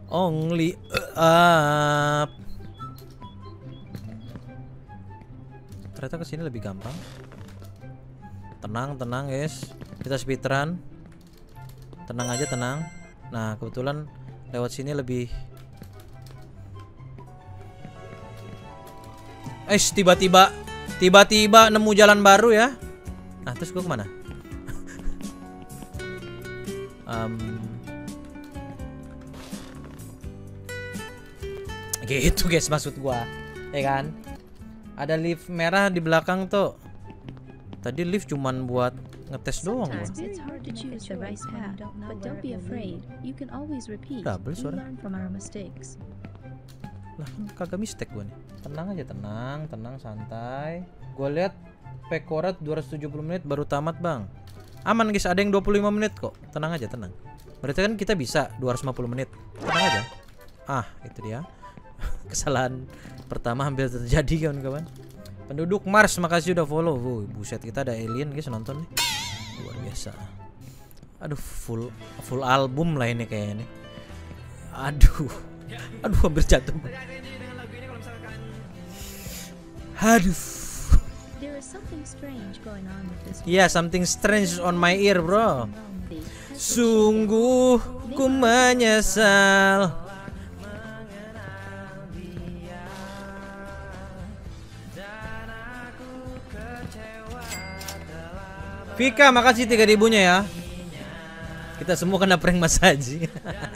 Only up. Ternyata kesini lebih gampang. Tenang, tenang guys. Kita speedrun. Tenang aja, tenang. Nah, kebetulan lewat sini lebih. Tiba-tiba nemu jalan baru ya. Nah, terus gue kemana? Gitu guys maksud gua, ya kan? Ada lift merah di belakang tuh. Tadi lift cuman buat ngetes doang gua. Double suara. Lah kan kagak mistake gua nih. Tenang aja, tenang santai. Gua lihat Pekorat 270 menit baru tamat bang. Aman guys, ada yang 25 menit kok. Tenang aja, tenang. Berarti kan kita bisa 250 menit. Tenang aja. Ah, itu dia. Kesalahan pertama hampir terjadi kawan-kawan. Penduduk Mars, makasih udah follow. Buset, kita ada alien guys nonton nih. Luar biasa. Aduh, full album lah ini kayaknya nih. Aduh hampir jatuh. Aduh. Yeah, something strange on my ear, bro. Sungguh ku menyesal. Vika, makasih 3.000-nya ya. Kita semua kena prank Mas Haji.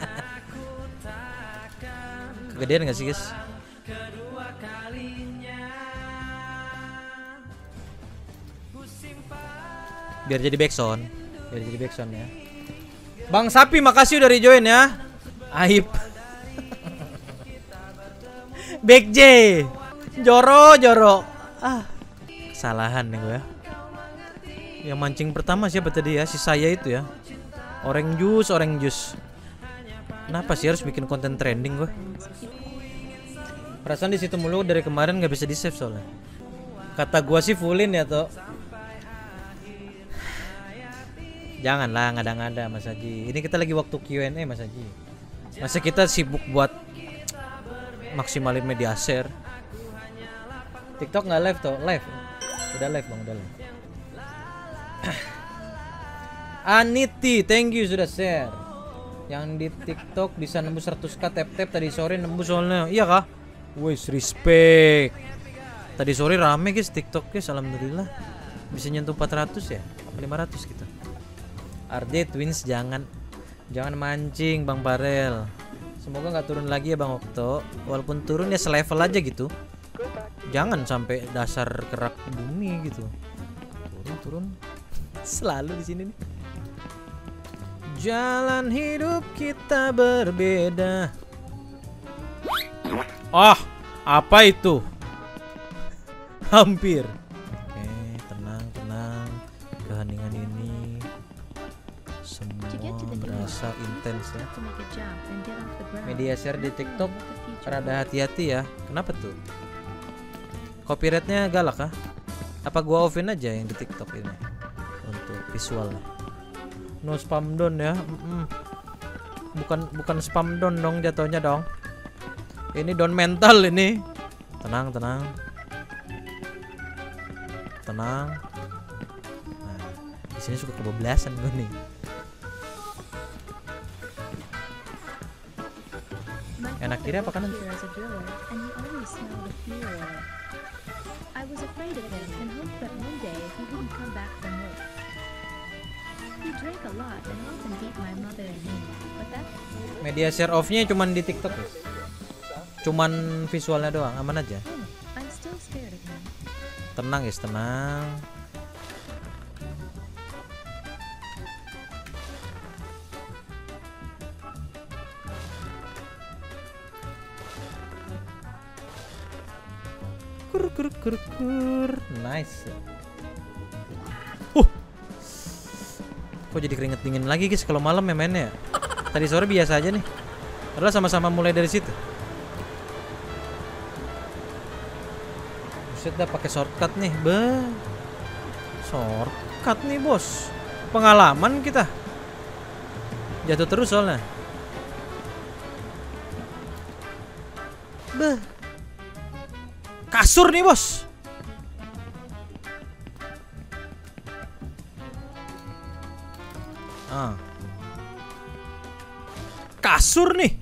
Kegedean gak sih guys? Biar jadi backsound. Ya. Bang Sapi, makasih udah rejoin ya. Aib. Back J. Joro. Ah, kesalahan nih gue ya. Yang mancing pertama siapa tadi ya? Si saya itu ya. Orange juice. Kenapa sih harus bikin konten trending gue? Perasaan di situ mulu dari kemarin nggak bisa di save soalnya. Kata gue sih fullin ya toh. Janganlah ngada-ngada Mas Haji. Ini kita lagi waktu Q&A Mas Haji. Masa kita sibuk buat maksimalin media share. TikTok nggak live toh? Live. Udah live bang, udah live. Aniti, thank you sudah share. Yang di TikTok bisa nembus 100k tap tadi sore nembus soalnya. Iya kah? Wes respect. Tadi sore rame guys TikTok guys, alhamdulillah. Bisa nyentuh 400 ya? 500 gitu. RD Twins jangan mancing Bang Barel. Semoga nggak turun lagi ya Bang Okto. Walaupun turun ya selevel aja gitu. Jangan sampai dasar kerak bumi gitu. Turun. Selalu di sini nih. Jalan hidup kita berbeda. Ah, apa itu? Hampir. Oke, tenang. Keheningan ini semua berasa intens ya. Media share di TikTok rada hati-hati ya. Kenapa tuh? Copyrightnya galak kah? Apa gua offin aja yang di TikTok ini untuk visualnya? No spam down ya. Bukan spam down dong jatuhnya dong. Ini down mental ini. Tenang. Nah, di sini suka kebablasan gue nih. Enak kiri apa kanan? Media share off-nya cuman di TikTok guys. Cuman visualnya doang, aman aja. Tenang guys, tenang. Kur. Nice. Kok jadi keringet dingin lagi guys kalau malam ya mainnya. Tadi sore biasa aja nih. Padahal sama-sama mulai dari situ. Buset dah pakai shortcut nih, shortcut nih bos. Pengalaman kita. Jatuh terus soalnya. Beh. Kasur nih bos. Kasur nih.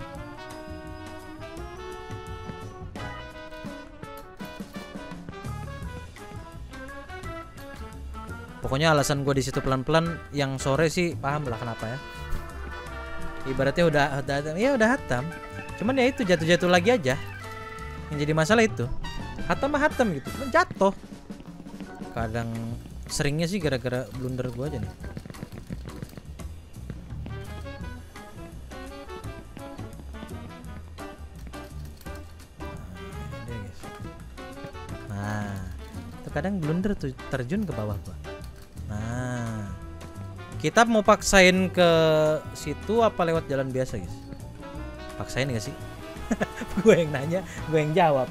Pokoknya alasan gue di situ pelan-pelan, yang sore sih paham lah kenapa ya. Ibaratnya udah hatam. Cuman ya itu jatuh-jatuh lagi aja. Yang jadi masalah itu hatam gitu, jatuh. Kadang seringnya sih gara-gara blunder gue aja nih. Nah, itu kadang blunder tuh terjun ke bawah gua. Nah, kita mau paksain ke situ apa lewat jalan biasa, guys? Paksain gak sih? Gue yang nanya, gue yang jawab.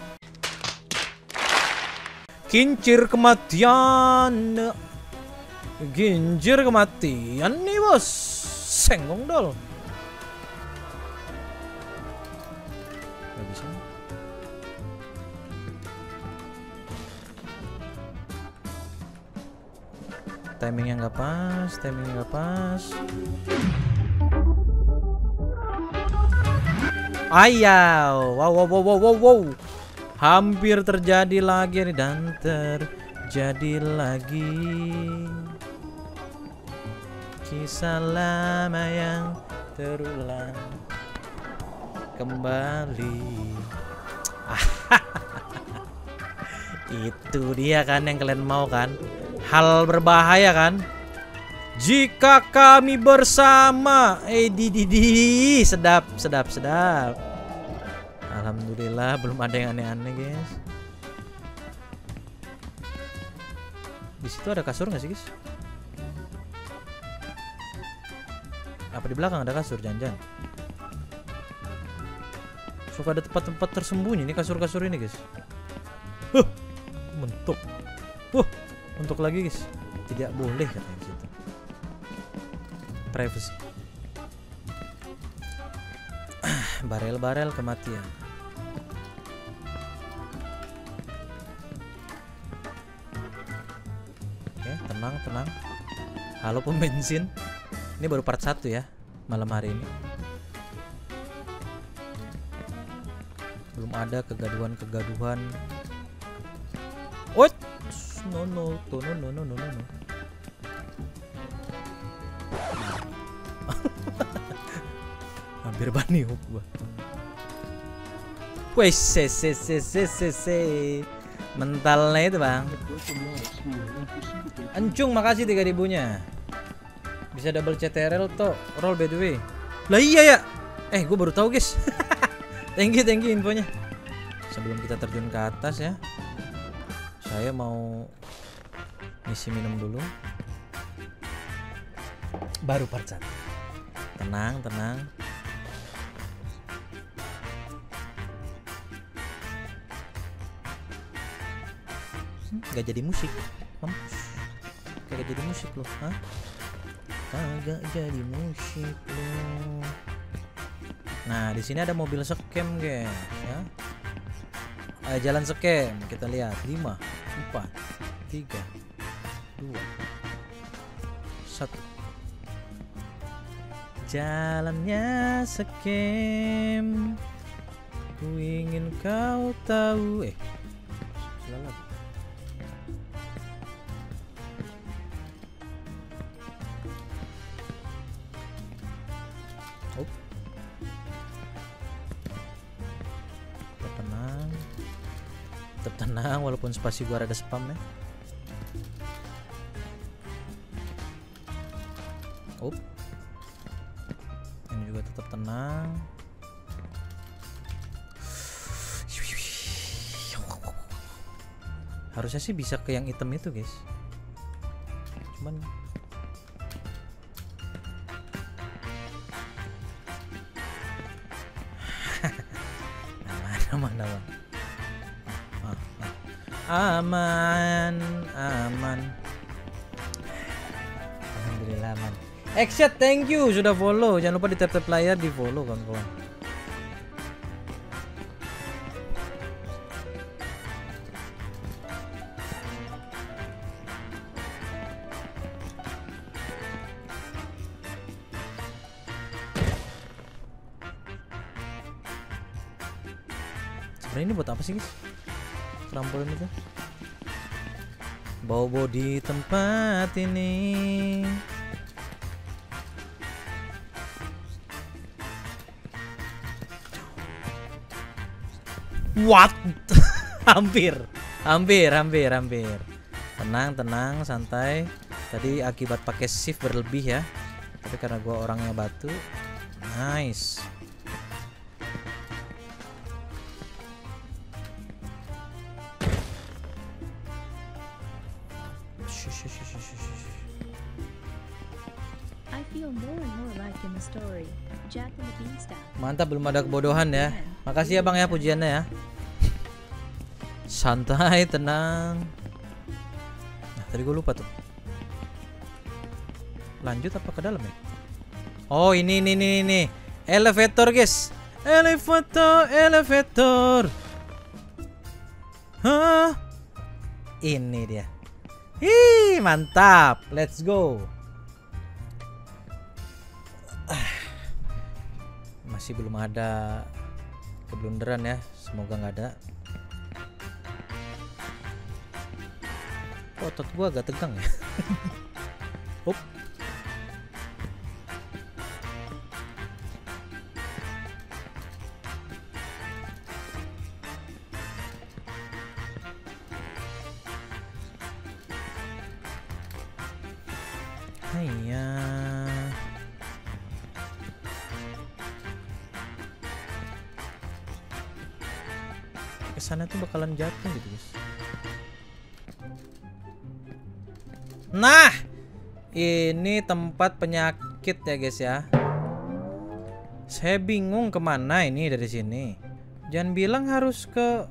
Kincir kematian. Kincir kematian nih bos. Senggong dol. Gak bisa. Timingnya nggak pas, Ayaw, wow. Hampir terjadi lagi nih, dan terjadi lagi kisah lama yang terulang kembali. Itu dia kan yang kalian mau kan? Hal berbahaya kan? Jika kami bersama. Sedap. Alhamdulillah belum ada yang aneh-aneh, guys. Di situ ada kasur nggak sih, guys? Apa di belakang ada kasur, jangan-jangan? Suka ada tempat-tempat tersembunyi nih kasur-kasur ini, guys. Mentok. Untuk lagi, guys. Tidak boleh katanya di situ. Privacy. Barel-barel kematian. Oke, tenang. Halo pom bensin. Ini baru part 1 ya malam hari ini. Belum ada kegaduhan. What? No. Hampir bani hook gua. Wes mentalnya itu, Bang. Encung, makasih 3.000-nya. Bisa double CTRL toh, roll by the way. Lah iya ya. Gua baru tahu, guys. Thank you infonya. Sebelum kita terjun ke atas ya, saya mau ngisi minum dulu. Baru part 1. Tenang. Gak jadi musik, mampus. Kagak jadi musik loh, hah? Kagak jadi musik loh. Nah, di sini ada mobil scam, guys, ya. Jalan scam, kita lihat. 5, 4, 3, 2, 1. Jalannya scam. Ku ingin kau tahu. Salah. Tetap tenang walaupun spasi gua ada spam ya. Ini juga tetap tenang. Harusnya sih bisa ke yang hitam itu, guys. Cuman aman. Alhamdulillah aman. Exit, thank you sudah follow. Jangan lupa di tap layar di follow, kawan-kawan. Sebenarnya ini buat apa sih guys? Trampolin itu. Bobo di tempat ini. What? Hampir. Tenang, santai. Tadi akibat pakai shift berlebih ya. Tapi karena gua orangnya batu. Nice. I feel more and more like in the story. Jack and the Beanstalk. Mantap, belum ada kebodohan ya. Makasih ya bang ya pujiannya ya. Santai, tenang. Nah, tadi gue lupa tuh. Lanjut apa ke dalam ya? Oh ini. Elevator guys. Elevator. Hah? Ini dia. Ih, mantap. Let's go. Masih belum ada keblunderan ya. Semoga nggak ada. Otot gua agak tegang ya. Hop. Haiya. Kesana tuh bakalan jatuh gitu guys. Nah, ini tempat penyakit ya guys ya. Saya bingung kemana ini dari sini. Jangan bilang harus ke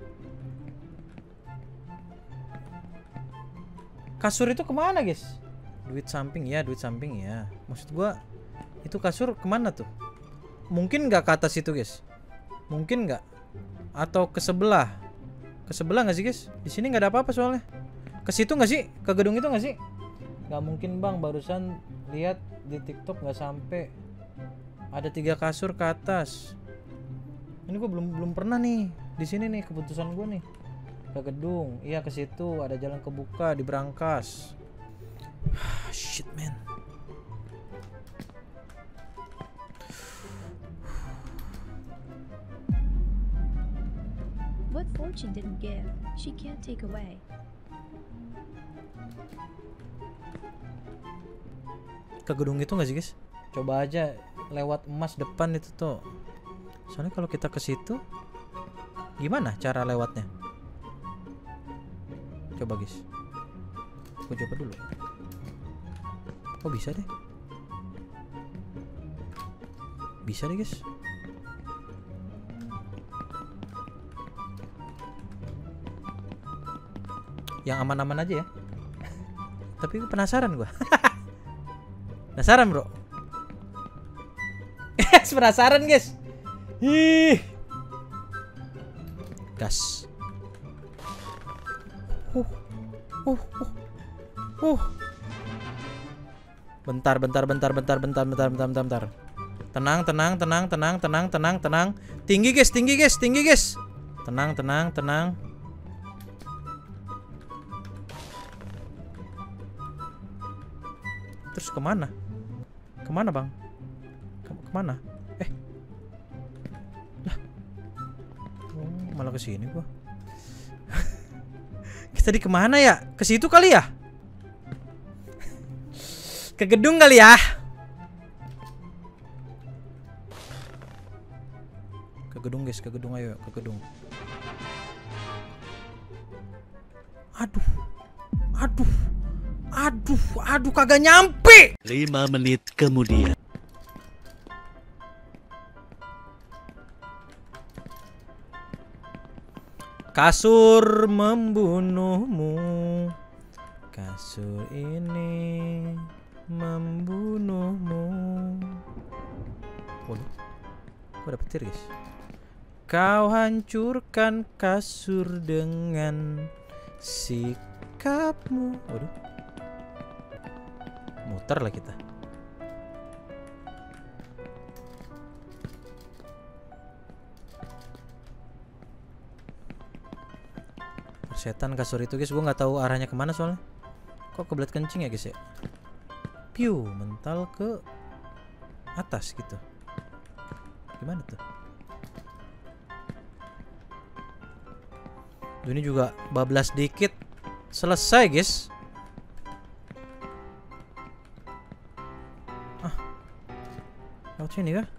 kasur itu kemana guys? Duit samping ya. Maksud gua itu kasur kemana tuh? Mungkin nggak ke atas itu guys? Mungkin nggak? Atau ke sebelah? Ke sebelah nggak sih guys? Di sini nggak ada apa-apa soalnya. Ke situ nggak sih? Ke gedung itu nggak sih? Nggak mungkin bang, barusan lihat di TikTok nggak sampai ada 3 kasur ke atas. Ini gue belum pernah nih di sini nih, keputusan gue nih ke gedung. Iya ke situ ada jalan kebuka di brankas. Shit man. What fortune didn't give, she can't take away. Ke gedung itu nggak sih guys? Coba aja lewat emas depan itu tuh. Soalnya kalau kita ke situ, gimana cara lewatnya? Coba guys. Aku coba dulu. Oh bisa deh. Bisa deh guys. Yang aman-aman aja ya. Tapi penasaran gua. Penasaran bro. Penasaran guys. Ih. Gas. Bentar. Tenang. Tinggi guys. Tenang. Terus kemana? Kemana bang? Kemana? Lah. Oh, malah ke sini gua. Kita di kemana ya? Ke situ kali ya? Ke gedung kali ya? Ke gedung guys, ayo ke gedung. Aduh, kagak nyampe. 5 menit kemudian. Kasur membunuhmu. Kasur ini membunuhmu. Waduh, kok ada petir guys? Kau hancurkan kasur dengan sikapmu. Waduh, muter lah kita. setan kasur itu guys, gua nggak tahu arahnya kemana soalnya. Kok kebelet kencing ya guys ya? Piu, mental ke atas gitu. Gimana tuh? Ini juga bablas dikit selesai guys. Lewat sini kah?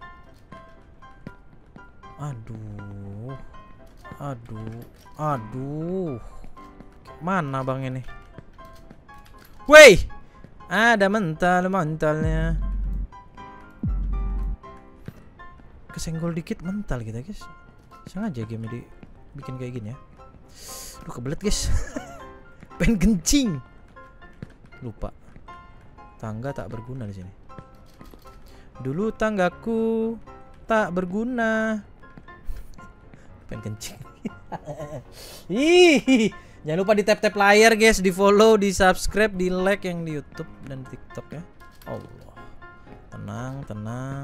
Aduh. Mana bang ini? Wey, ada mentalnya. Kesenggol dikit mental kita guys. Sengaja game ini bikin kayak gini ya. Duh kebelet guys. Pengen kencing. Lupa. Tangga tak berguna di sini. Dulu tanggaku tak berguna. Pengen kencing. Ih, jangan lupa di tap layar guys, di follow, di subscribe, di like yang di YouTube dan TikTok ya. Allah. Tenang.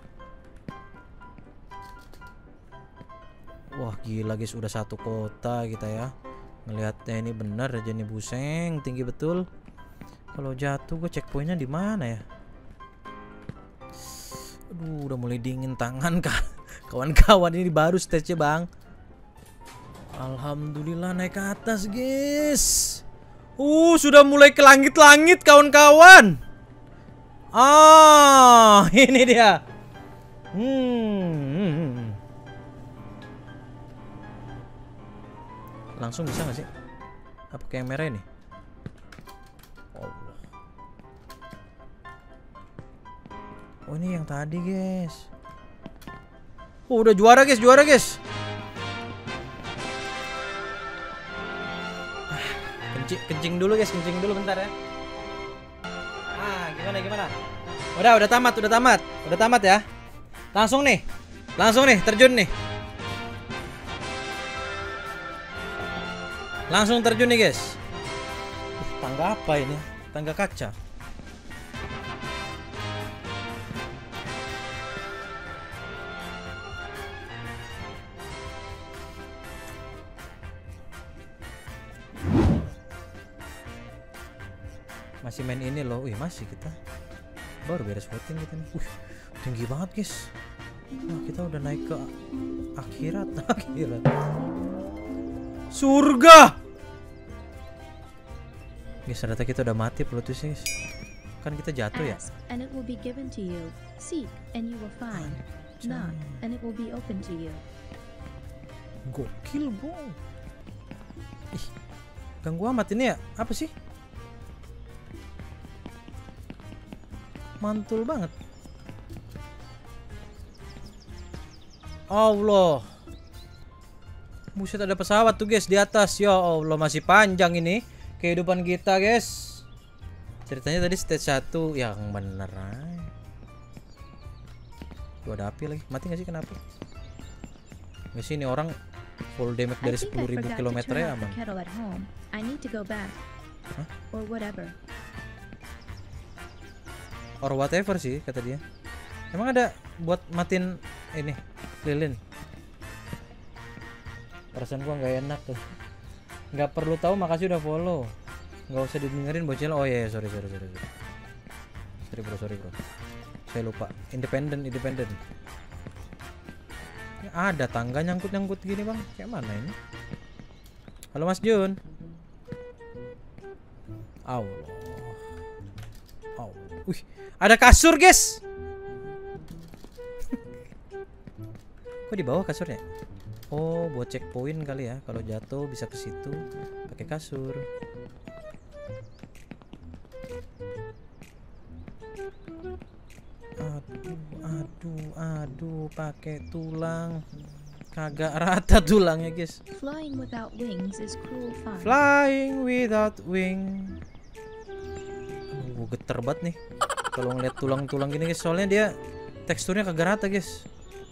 Wah gila guys, udah satu kota kita ya. Ngelihatnya ini bener aja nih, buseng tinggi betul. Kalau jatuh gue checkpointnya di mana ya? Aduh, udah mulai dingin tangan kah? Kawan-kawan, ini baru stage-nya bang. Alhamdulillah naik ke atas guys. Sudah mulai ke langit-langit kawan-kawan. Ini dia. Langsung bisa gak sih? Apa kayak merah ini? Allah. Oh ini yang tadi guys. Udah juara guys. Kencing dulu guys, bentar ya. Gimana? Udah tamat ya. Langsung nih, terjun nih. Langsung terjun nih guys. Tangga apa ini? Tangga kaca. Masih main ini loh. Masih kita baru beres voting kita nih. Tinggi banget guys. Wah, kita udah naik ke akhirat. Surga. Guys, ternyata kita udah mati plotusnya guys. Kan kita jatuh ya. Ask, and it will be given to you. Seek, and you will find. Knock, and it will be open to you. Gokil bro. Ganggu amat ini ya. Apa sih? Mantul banget. Allah. Buset, ada pesawat tuh guys di atas. Ya Allah, masih panjang ini kehidupan kita guys. Ceritanya tadi stage 1 yang bener aja. Tuh ada api lagi. Mati gak sih kenapa? Gak sih, ini orang full damage dari 10.000 km ya aman. Hah? Or whatever sih kata dia. Emang ada buat matiin ini lilin? Perasaan gua nggak enak tuh. Nggak perlu tahu, makasih udah follow. Nggak usah didengerin bocil. Oh iya, sorry bro. Saya lupa. Independen. Ya, ada tangga nyangkut gini bang. Kayak mana ini? Halo Mas Jun. Allah. Wih, ada kasur guys. Kok di bawah kasurnya? Oh, buat checkpoint kali ya. Kalau jatuh bisa ke situ pakai kasur. Aduh, pakai tulang. Kagak rata tulangnya, guys. Flying without wings is cruel fun. Flying without wing. Gue geter banget nih kalau ngeliat tulang-tulang gini guys, soalnya dia teksturnya kagak rata guys.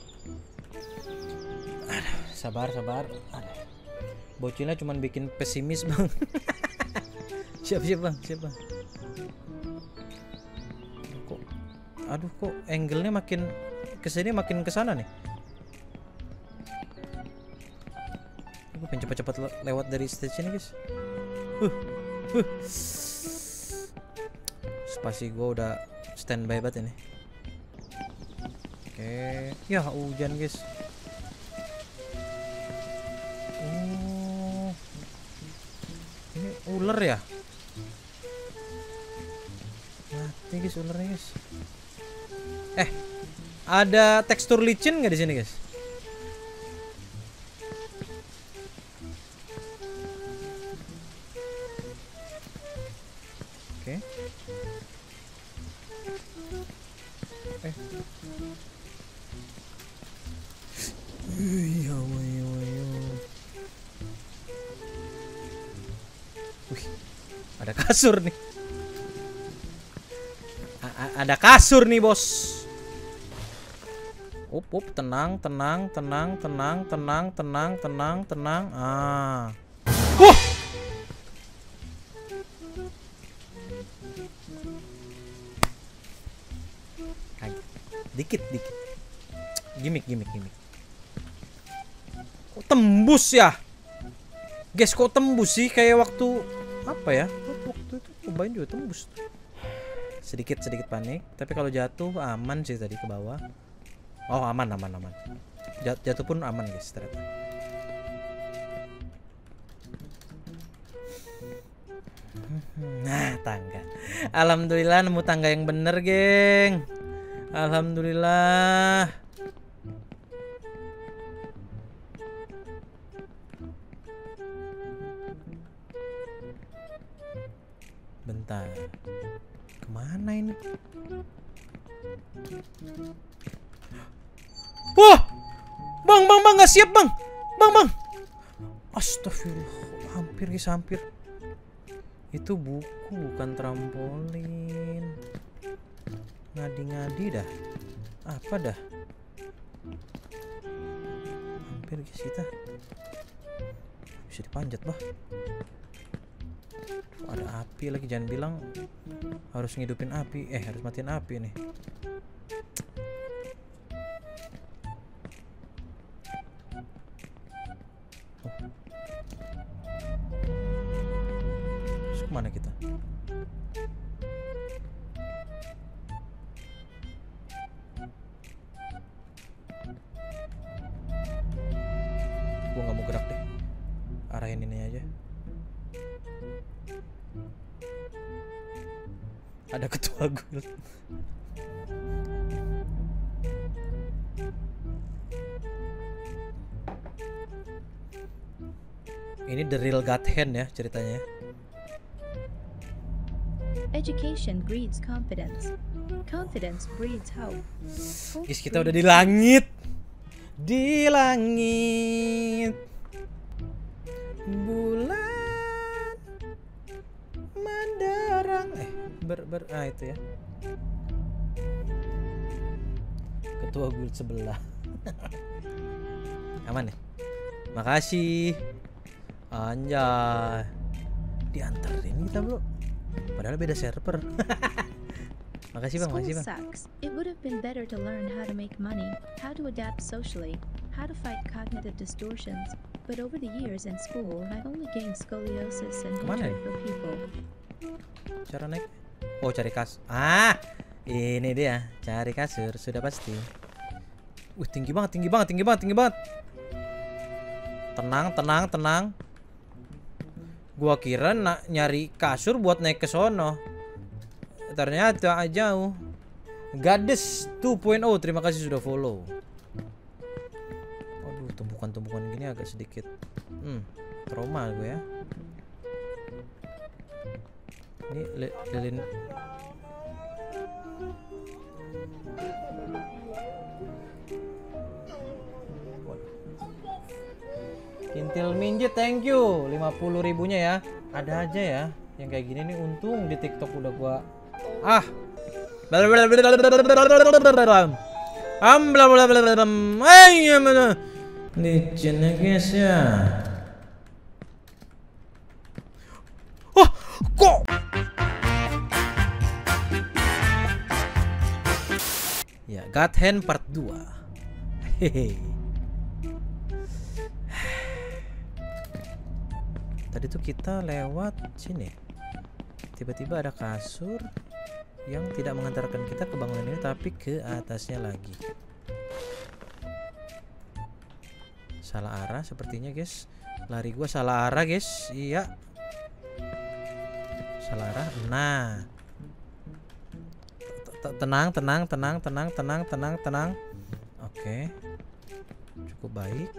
Aduh, sabar. Aduh. Bocilnya cuman bikin pesimis bang. Siap bang. Kok angle-nya makin kesini makin kesana nih. pengen cepat-cepat lewat dari stage ini guys. Spasi gue udah standby banget ini. Oke, ya hujan guys. Oh, ini ular ya? Mati guys ularnya guys. Ada tekstur licin nggak di sini guys? Oke. Wih, ada kasur nih. Ada kasur nih bos. Up, tenang. Ah. Dikit. Gimik. Kok tembus ya? Guys, kok tembus sih? Kayak waktu apa ya? Waktu itu cobain juga tembus. Sedikit panik, tapi kalau jatuh aman sih tadi ke bawah. Oh, aman. Jatuh pun aman, guys, ternyata. Nah, tangga. Alhamdulillah nemu tangga yang bener, geng. Alhamdulillah. Bentar. Kemana ini? Wah! Bang, nggak siap, Bang. Bang. Astagfirullah. Hampir. Itu buku bukan trampolin. Ngadi dah. Apa dah? Hampir guys kita. Bisa dipanjat, bah. Ada api lagi, jangan bilang harus ngidupin api. Harus matiin api nih. Terus kemana kita? Gua nggak mau gerak deh. Arahin ini aja. Ada ketua guild. Ini the real God hand ya ceritanya. Education breeds confidence. Confidence breeds hope. Guys, kita udah di langit. Di langit. Bulan menderang. Itu ya. Ketua guild sebelah. Aman nih. Makasih. Anjay. Dianterin kita, Bro. Padahal beda server. Makasih Bang, School sucks. It would have been better to learn how to make money, how to adapt socially, how to fight cognitive distortions. But over the years in school, I only gained scoliosis and hatred for people. Cara naik? Oh, cari kasur. Ini dia, cari kasur sudah pasti. Tinggi banget. Tenang. Gua kira nyari kasur buat naik ke sono. Ternyata jauh. Gades 2.0, terima kasih sudah follow. Aduh, tumpukan gini agak sedikit trauma gue ya. Ini lilin. Kintil minjit, thank you 50 ribunya ya. Ada aja ya yang kayak gini nih, untung di TikTok udah gua licin ya guys ya. Kok ya, God Hand part 2. Hehe. Tadi tuh kita lewat sini. Tiba-tiba ada kasur yang tidak mengantarkan kita ke bangunan ini, tapi ke atasnya lagi. Salah arah sepertinya, guys. Lari gua salah arah, guys. Iya. Salah arah. Nah. Tenang. Oke. Cukup baik.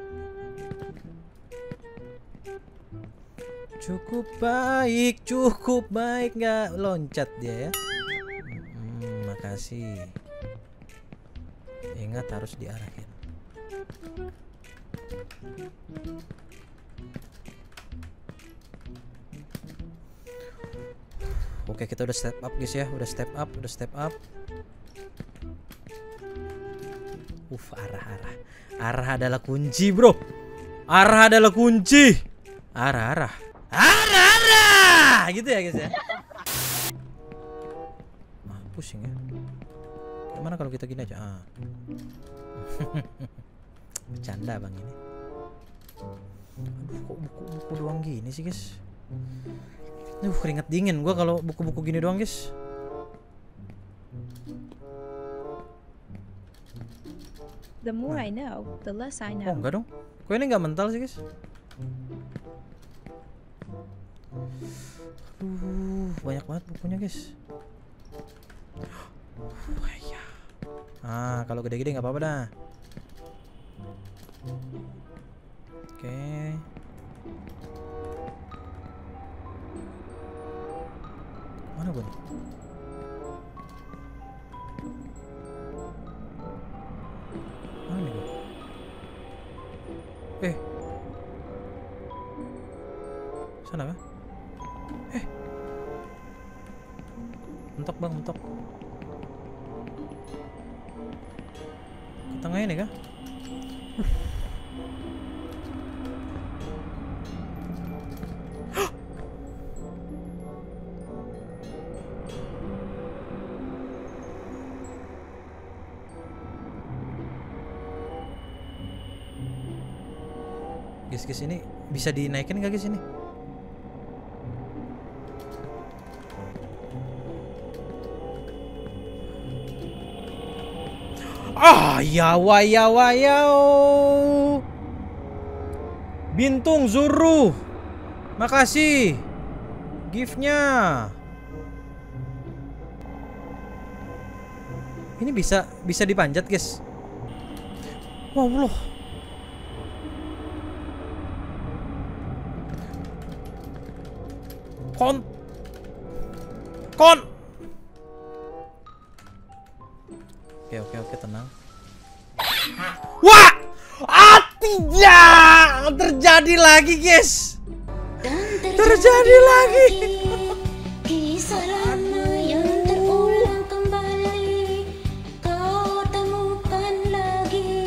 Cukup baik, nggak loncat dia ya. Makasih. Ingat harus diarahin. Oke, kita udah step up guys ya, udah step up. Arah adalah kunci, bro. Arah gitu ya guys ya. Pusing ya. Gimana kalau kita gini aja? Bercanda bang ini. Aduh, kok buku doang gini sih guys. Keringat dingin gua kalau buku-buku gini doang guys. The more I know, the less I Oh know. enggak dong. Kok ini nggak mental sih guys? Banyak banget bukunya guys. Kalau gede-gede nggak apa-apa dah. Oke. Mana gua nih? Mana nih gua? Sana kah? Mentok bang, mentok. Ke tengah ini kah? Guys, ini bisa dinaikin nggak guys ini? Yawayau. Bintung Zuru. Makasih giftnya. Ini bisa dipanjat guys. Wow loh. Kon. Oke, tenang. Wah! Tidak! Terjadi lagi, guys. Terjadi lagi. Kisah lama yang terulang kembali, kau temukan lagi.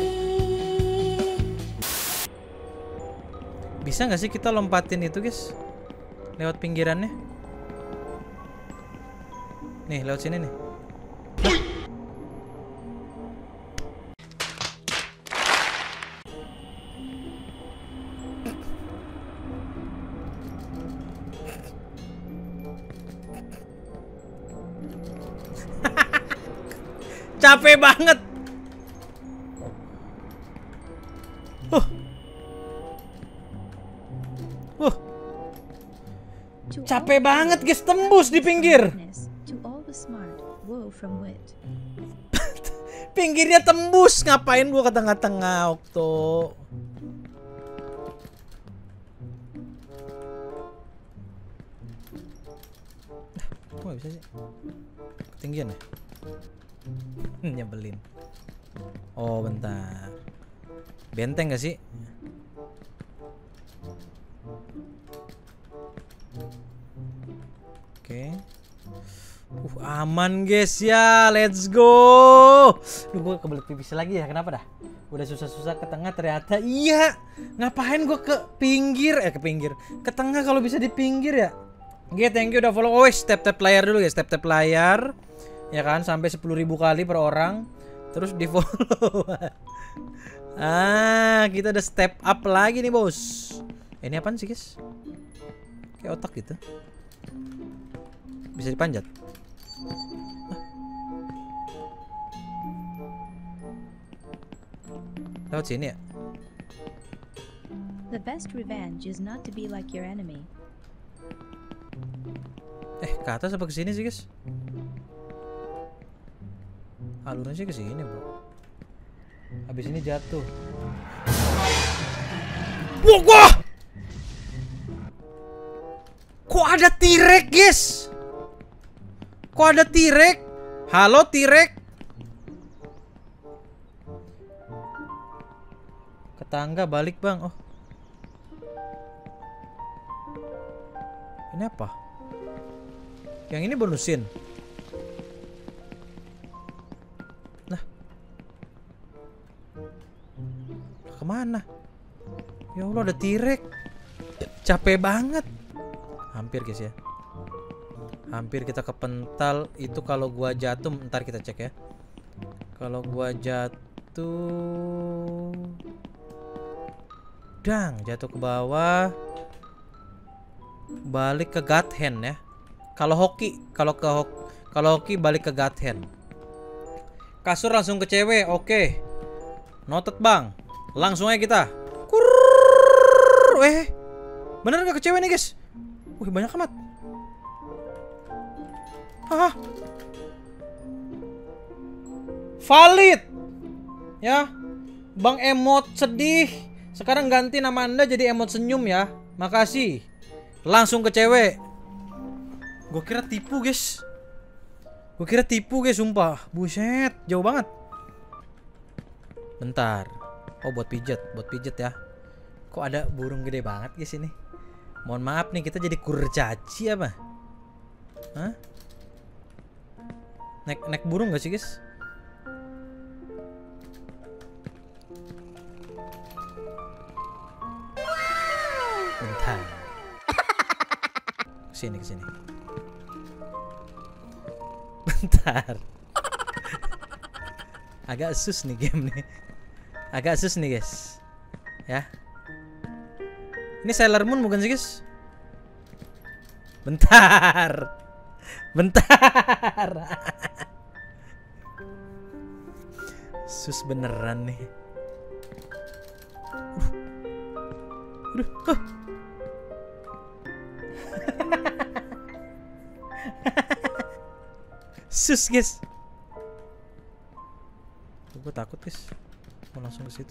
Bisa nggak sih kita lompatin itu, guys? Lewat pinggirannya. Nih, lewat sini nih. Capek banget. Capek banget guys, tembus di pinggir. To all the smart, woe from wit. Pinggirnya tembus, ngapain gua ke tengah-tengah, Okto? Kok gak bisa sih? Ketinggian ya? Nyebelin. Oh bentar. Benteng gak sih? Oke. Aman guys ya, let's go. Gue kebelet pipis lagi ya, kenapa dah? Udah susah-susah ke tengah ternyata. Iya, ngapain gue ke pinggir? Ke pinggir, ke tengah kalau bisa di pinggir ya. Oke, thank you udah follow. Oh, tap layar dulu guys, tap layar. Ya kan, sampai 10.000 kali per orang. Terus di follow. Kita udah step up lagi nih bos. Ini apaan sih guys? Kayak otak gitu. Bisa dipanjat. Hah? Lewat sini ya? The best revenge is not to be like your enemy. Ke atas apa ke sini sih, guys? Alurnya sih ke sini, Bro. Habis ini jatuh. Wah! Kok ada T-Rex, guys? Kok ada T-Rex? Halo T-Rex. Ke tangga balik, Bang. Oh. Ini apa? Yang ini bonusin. Nah. Kemana? Ya Allah, ada T-Rex. Capek banget. Hampir guys ya. Hampir kita kepental. Itu kalau gua jatuh, ntar kita cek ya. Kalau gua jatuh, dang, jatuh ke bawah. Balik ke God Hand ya. Kalau hoki, kalau hoki balik ke God Hand. Kasur langsung ke cewek, oke. Noted bang. Langsung aja kita. Bener gak ke cewek nih guys? Wih banyak amat. Valid. Ya. Bang emot sedih. Sekarang ganti nama Anda jadi emot senyum ya. Makasih. Langsung ke cewek. Gue kira tipu guys. Sumpah. Buset, jauh banget. Bentar. Oh buat pijet ya. Kok ada burung gede banget guys ini. Mohon maaf nih, kita jadi kurcaci apa? Hah? Naik burung gak sih guys? Bentar. Kesini. Bentar. Agak sus nih game nih. Agak sus nih guys. Ya. Ini Sailor Moon bukan sih guys? Bentar. Sus beneran nih. Sus guys. Gue takut guys. Mau langsung ke situ.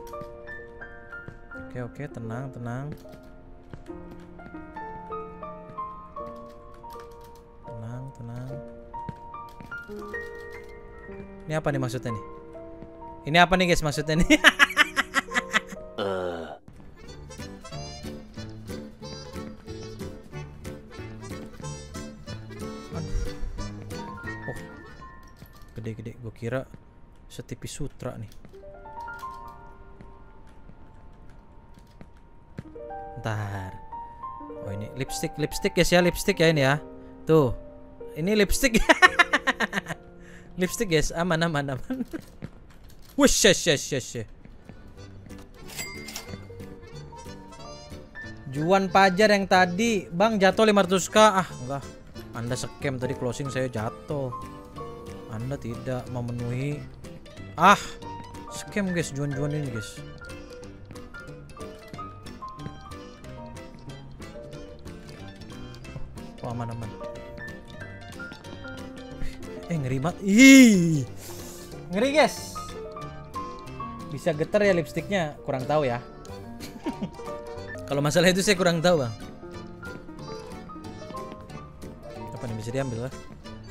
Oke, tenang. Tenang. Ini apa nih maksudnya nih? Ini apa nih guys maksudnya nih? Oh, gede. Gue kira setipis sutra nih. Bentar. Oh ini lipstick guys ya, lipstick ya ini ya. Tuh. Ini lipstick. Lipstick guys, aman. Wush, yes. Juan Pajar yang tadi, Bang jatuh 500k. Ah, enggak. Anda scam tadi closing saya jatuh. Anda tidak memenuhi. Ah, scam guys, juan ini guys. Oh, aman. Ngeri banget. Ih. Ngeri guys. Bisa getar ya lipstiknya, kurang tahu ya. Kalau masalah itu saya kurang tahu, Bang. Apa nih bisa diambil lah?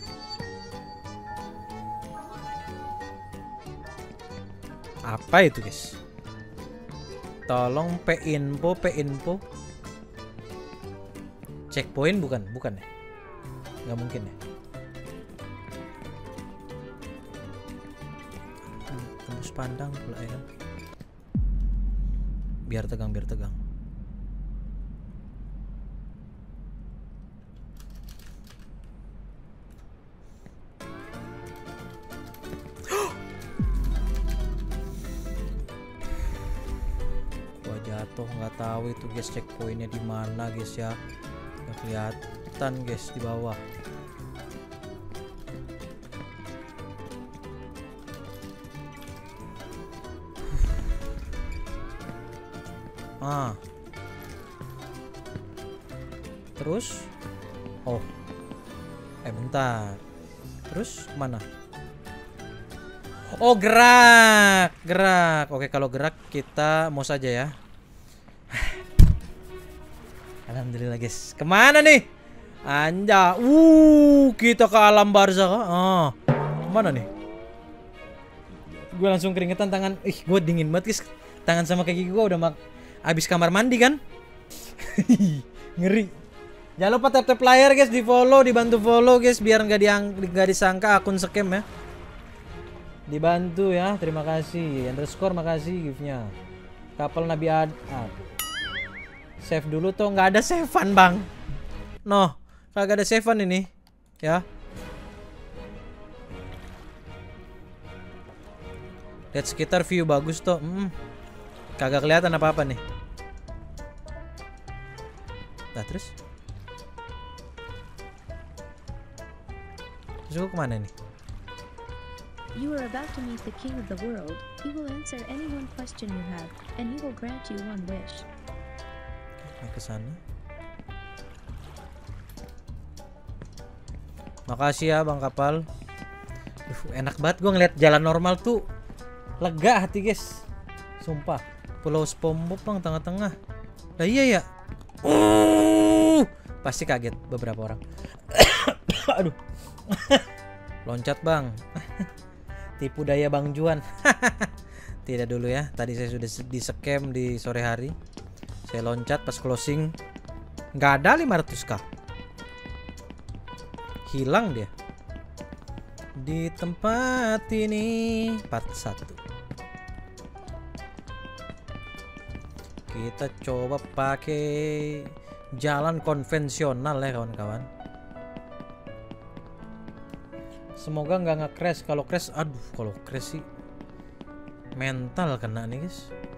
Apa itu, guys? Tolong P-info. Checkpoint bukan ya? Nggak mungkin ya? Tembus pandang pula ya. Biar tegang. Gua jatuh nggak tahu itu guys checkpointnya di mana guys ya. Kelihatan guys di bawah. Terus bentar. Terus kemana? Oh, gerak. Oke, kalau gerak kita mau saja ya. Alhamdulillah guys. Kemana nih? Anja. Kita ke alam barzah kah? Kemana nih? Gue langsung keringetan tangan. Gue dingin banget guys. Tangan sama kaki gue udah abis kamar mandi kan. Ngeri. Jangan lupa tap layar guys, di follow, dibantu follow guys biar nggak disangka akun scam ya. Dibantu ya, terima kasih. Underscore makasih giftnya. Kapal Nabi save dulu tuh, nggak ada savean bang. Kagak ada savean ini ya. Lihat sekitar view bagus tuh. Kagak kelihatan apa-apa nih. Nah terus gue kemana nih? You are about to meet the king of the world. He will answer any one question you have, and he will grant you one wish. Ke sana. Makasih ya Bang Kapal. Enak banget gue ngeliat jalan normal tuh. Lega hati guys. Sumpah. Pulau SpongeBob bang tengah-tengah. Lah iya ya. Pasti kaget beberapa orang. Aduh. Loncat bang. Tipu daya Bang Juan. Tidak dulu ya. Tadi saya sudah di scam di sore hari. Saya loncat pas closing. Nggak ada 500k. Hilang dia. Di tempat ini part 1. Kita coba pakai jalan konvensional ya kawan-kawan. Semoga nggak nge-crash. Kalau crash, kalau crash sih mental kena nih guys.